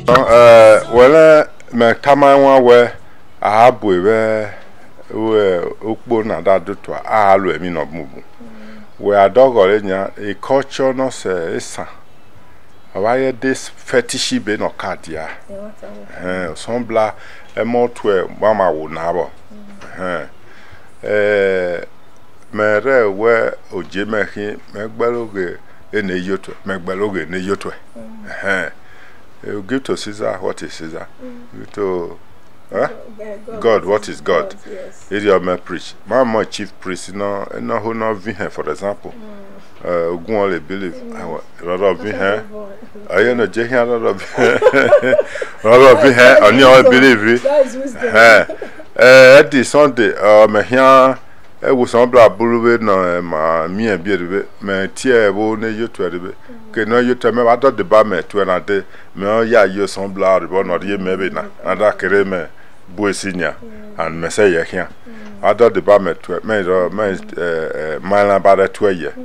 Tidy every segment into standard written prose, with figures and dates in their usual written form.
Well, my Tamawa were a habwe where Ukbo na that do to a mean of Mubu. Where a dog or a culture no say, why this fetishy be no cardia? Some bla a more to Mama would nabo. Mere where o Jimmy Macbaloge in a yoto, Macbaloge in a yoto. You give to Caesar what is Caesar. Give to God what is God. It is my preach. My chief priest, no who not vihen, for example. Go only believe. A lot of vihen. I know Jehan a lot of vihen. Only all believe it. At the Sunday, my here. Was on black bullet no me and beer me tear won't you to it. Can you tell me about the bame to another? Me ya you some blood, but not ye maybe na. And that kereme boy senior and messiah here. I thought the bame to it made mile about a 2 year.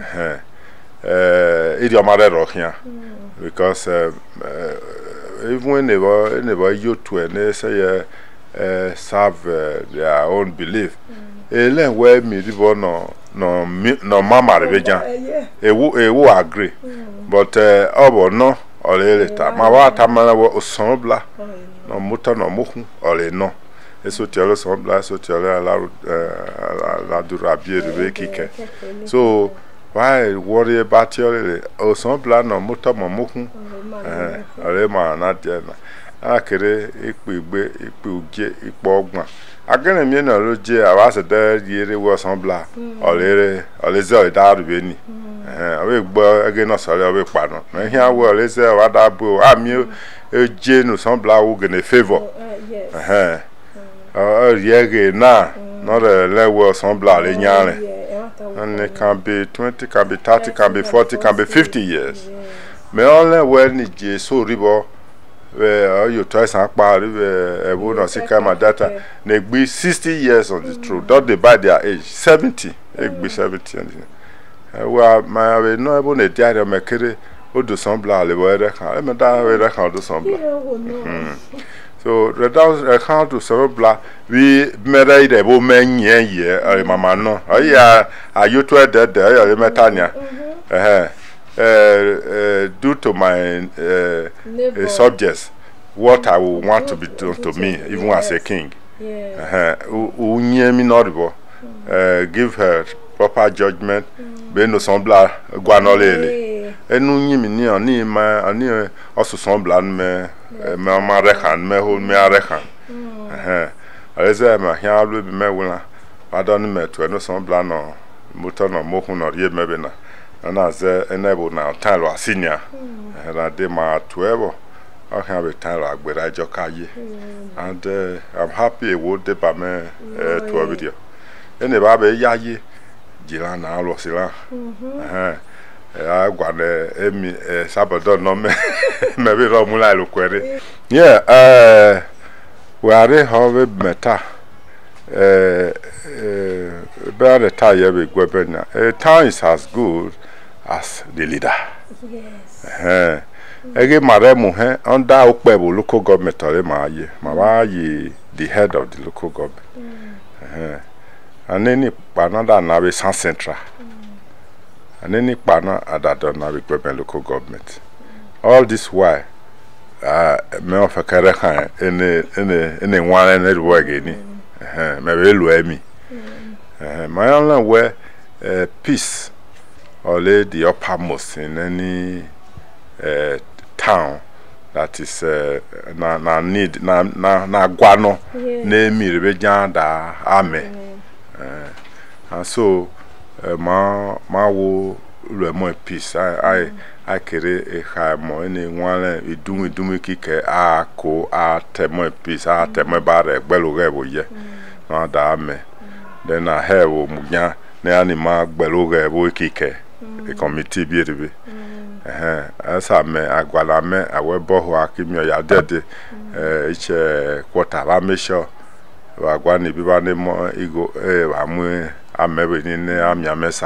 Your mother rock here because even whenever you to and they say serve their own belief. Elen where me river no mama rebejan. E wo agree. But obo no ole ta. Ma wa ta mala wo osonbla. No muta no muhu ole no. Eso tiolo sonbla so tiolo la durabie rebe kike. So why worry about your osonbla no muta mo muhu. Ole ma na dia na. Akere ikpe uge ikpe ogbon. Again, me no loje. I was there. Yere was sembla. Oleze da rubeni. We gbo again no sorry we pa no. Me here we oleze wa da bo. Ami eje no sembla wo gene favor. Yege na. Not a level sembla le nyare. And it can be 20, can be 30, can be 40, can be 50 years. Me only when ni so ribo. Where you try some part a woman see my data, they be 60 years on the truth. Don't they by their age 70? They be 70. Well, my no able to die of my carry or do some blood. I'm a die do some blood. So the down account to some blood. We married a woman year. I mamma no. Oh, yeah, are you to dead there? Metania. Due to my subjects, what I would want to be done to me, even as a king. Give her proper judgment. Be no sembla guanolele. Enu ni ma ani also sembla me ma rekan me hold me rekan. Aleza ma here will be me wona. Adon me to no sembla no motor no mo hu no ye me be na. And as enable now, Talo senior, and I did my 12. I have a Talo, but I just and I'm happy it would dip by me to a video. And the baby Yayi, Gilana, Rosilla. I got a Sabbath, no, maybe Romula look query. Yeah, we are a Harvey Meta. Bear the tire with weapon. A town is as good as the leader. Yes. Ege maremu under Okpebo local government ole maaye. Mawaye the head of the local government. And any another na South Central. And any partner that na government local government. All this why me of a career in one and everywhere again. Maybe Luemi. My only way peace or lay the uppermost in any town that is na need na guano na mi rebejan da ame. And so ma wo mo peace I kere e ha mo any one idumi kike a ko a temo peace a temo bare gbeloge bo ye na da ame. Then I have munya na anima gbeloge bo kike a committee bi ebe. Asa me agwala me awebo ho akimi ya dede iche quarter ba make sure wa gwa ni bi ba ne mo igo amu amebe ni ne amia mesa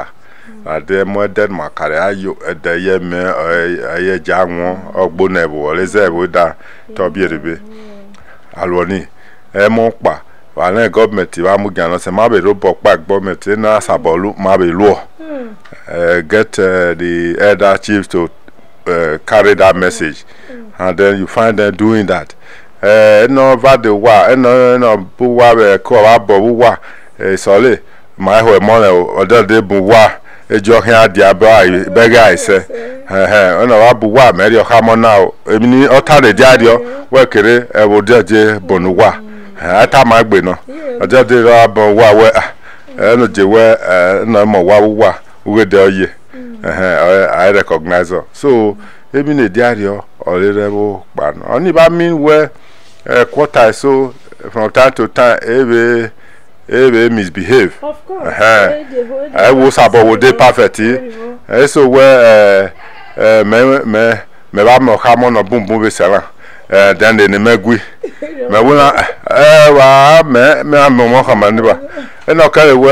ade mo den makare ayo ede ye me aye janwo ogbona ebo leze ebo da to bierebe alwoni mo pa wale government ba mu gana se ma be robo pa government na sabolu ma be lo get the elder chief to carry that message and then you find them doing that no va de wa no bu wa be ko wa bo wa sole ma ho mo o de bu wa ejo hin adia ba be guy say ona wa bu wa me ri o ha mo na emi ni o ta de adio we kere e wo de bonu wa ata ma gbe no o de ra bo wa we no je we no mo wa we de oye I recognize her. So emi ne diario o le rewo pa no oni ba mean we quarter so from time to time ebe misbehave. Of course. I was about the perfect. So where me ba mo ha mo no bum be sala. Then the megui. Me wona wa me mo ha ma ni ba. E no kare we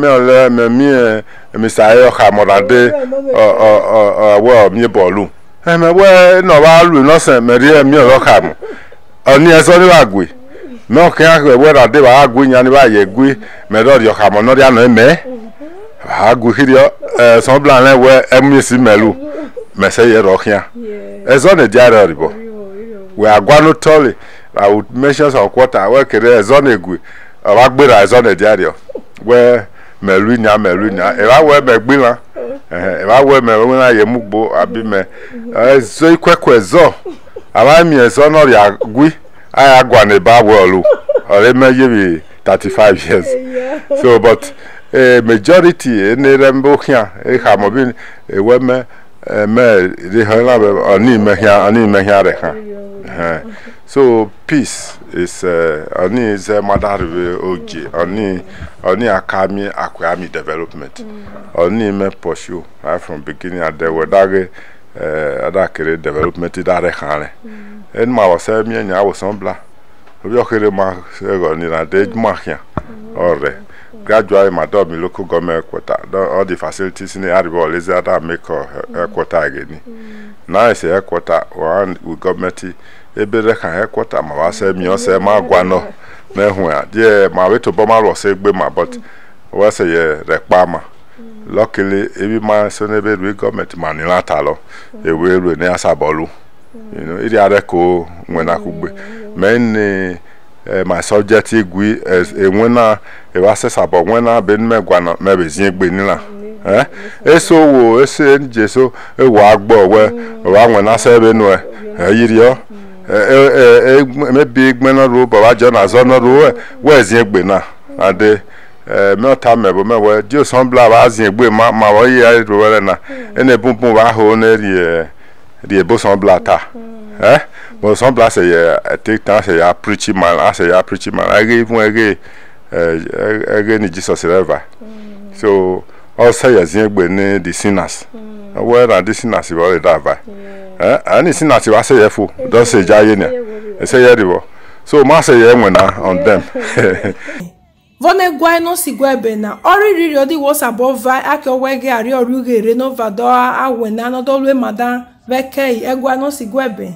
me say ha mo da de wa mi bolu. Me we no wa lu no se me ri mi o ha mo. Oni eso ni wa gwe. No kan we da de ba agwe nya ni ba ye gwe me do yo ha mo no dia no me. Agwe hirio so blan le we emisi melu. Me say ye ro kan. Eso ne dia ro ribo. We are going to tell you. I would mention some quarter. Where kere zone egwe. Awagbera zone diario. Where melunya. Ewa we megbila. Ewa we mewuna yemugbo abi me. So ikwekwe zo. Awa mi ezo no ya gwi. Aya gwa ne ba wolu. Ore me yebi 35 years. So but majority ne rembo hia. E ha mo bi we me the hala ani me hia re ha. So peace is madar oji oni akami akwami development oni me pursue right from beginning at the wedage adakere development dare khane en ma wasa mi nya awosonbla obi okere ma go ni na de mahia ore gradually my dog me local government quarter all the facilities in the area is that make quarter again now is a quarter one with government ebere kan quarter ma wa se mi o se ma gwa no na hu a de ma we to bo ma ro se gbe ma but wa se ye repa ma luckily ebi ma so na be government ma ni lata lo e we ru ni asabolu you know iri are ko nwena kugbe men my subject igwi enwena e wa se sabo nwena be ni megwa no me be zin gbe ni la eso wo ese nje so e wa agbo we wa nwena se be no yiri o me big man ro ba wa jona zo no ro we zin gbe na ade me ta me bo me we dio sambla wa zin gbe ma wo yi ro we na ene pumpun wa ho na ri bo sambla ta bo sambla se take time se ya preaching man age even age ni Jesus river so also ya zin gbe ni the sinners we na the sinners we all that va ani sinners wa se yefo don se jaye ni se ye ribo so ma se ye nwena on them Vone gwai no si gwebe na ori riri odi was above vai ake owege ari oruge re no vadoa awena no dolwe madan vekei egwa no si gwebe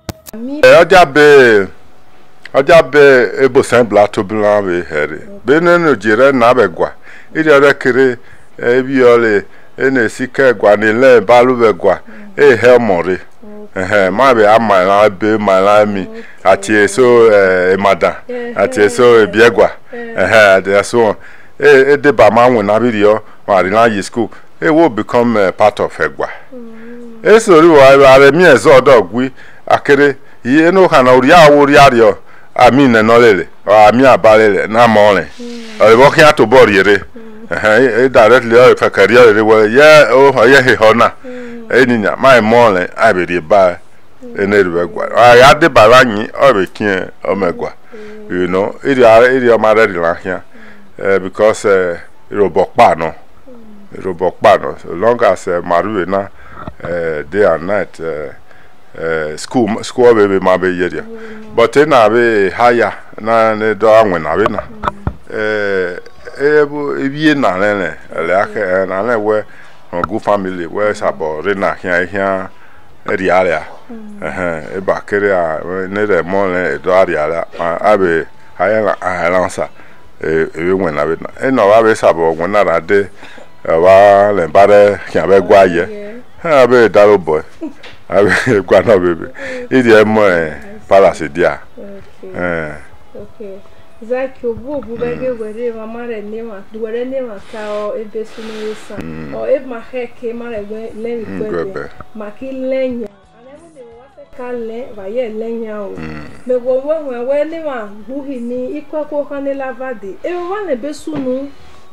oja be ebo sembla to bla we here be no jire na begwa iri ore kere ebi ole ene sike gwa ni le balu begwa helmore ma be amala be malami ati so emada ati so ebiegwa they so de ba ma won na birio ma ri na school will become part of egwa so ri wa are mi ezo odogwi akere ye no kana ori awori ario ami ne no lele ami abalele na mole o bo kia to boriere directly o fa career re we ye he hona eninya my mole abiri ba enerwegwa ya de baranyi o be kin omegwa you know iri o mare ri la hia because robokpa no so long as maru na day and night school baby ma be yeria but na be higher na ne do anwe na be na ebu ebie na le ake na le we good family where sabo rena here rialia e ba kere a ne re mo le do rialia abe aya lansa e wen na be e no ba be sabo wen na rade wa le bare kyan be gwa ye ha be daro boy abe gwa na bebe e di mo palace dia okay Zaki obu bege were mama re nema duwere nema ka o ebe sunu sa o e ma heke ma re le mi kwebe ma ki lenya anemu ne wa se ka le ba ye lenya o me wo we ni ma buhi ni ikwa ko kan ni lavade e wa ne be sunu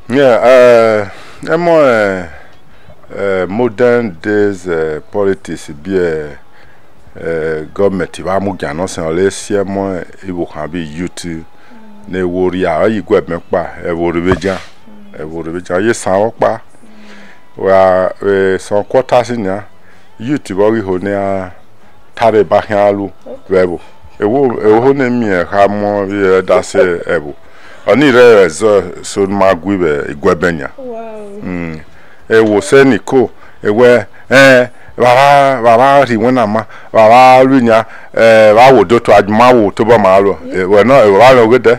modern days politics be government ba mu gyan no se o le sie mo ibo kan bi youth ne wori a yi gwe mepa e wori beja ye san opa wa so quarter sinya youth bo wi ho ne a tare ba han alu webo e wo ne mi e ha mo ye da se ebo oni re so ma gwe igwe benya e wo se niko e we baba ri wona ma baba lunya ba wo do to adma wo to ba ma ro we no e wa lo gede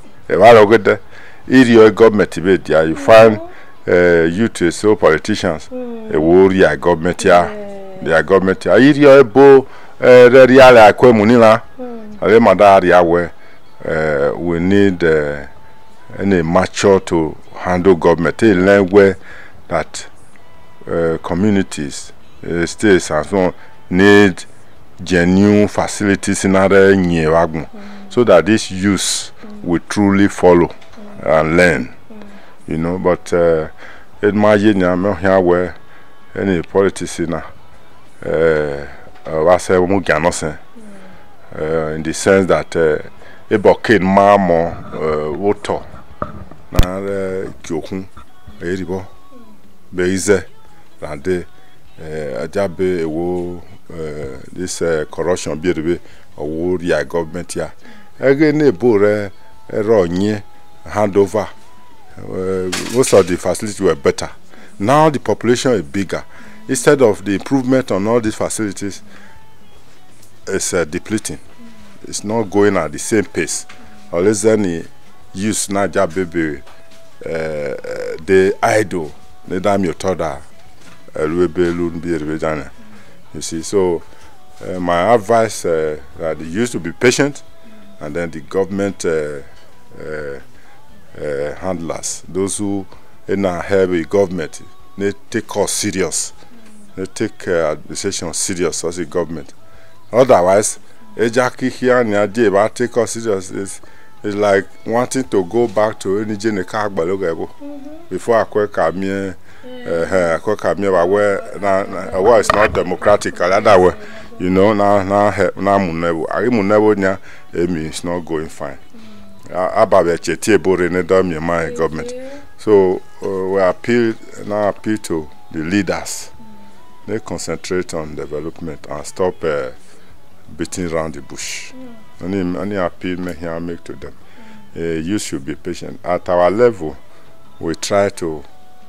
area government be there you find youth so politicians e wo ria government ya their government area ebo real akwemu ni la ale madari awe we need any mature to handle government in language that communities states and so on need genuine facilities in other nyewagun so that this youth will truly follow and learn you know but it maje nya me hia we any politics na wa say mu ganosen in the sense that ebokin mamo woto na kyokun eribo beize lande ajabe ewo this corruption biirebe owo ria government ya again ebore ronye handover most of the facilities were better. Now the population is bigger. Instead of the improvement on all these facilities, it's depleting. It's not going at the same pace. Unless any use Naja baby the idle, the damn your toda, you see. So my advice that the youth to be patient, and then the government handlers, those who in a heavy government, they take us serious. They take administration serious as a government. Otherwise, Ejaki here and there take us serious is like wanting to go back to any Jeneka before I quit Kamie, where it's not democratic. That way, you know, now Munevo, it's not going fine. Government. So we appeal to the leaders. They concentrate on development and stop beating around the bush. Any appeal make to them. You should be patient. At our level, we try to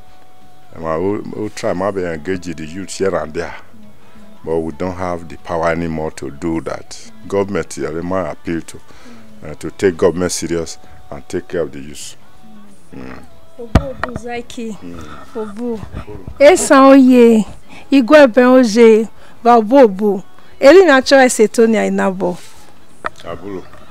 maybe engage the youth here and there, but we don't have the power anymore to do that. Government here might appeal to take government serious and take care of the youth. Obu Zaki, Obu. Esa oye, igwe ben oje, ba bobu. Eli na choice etonia inabo. Abulo.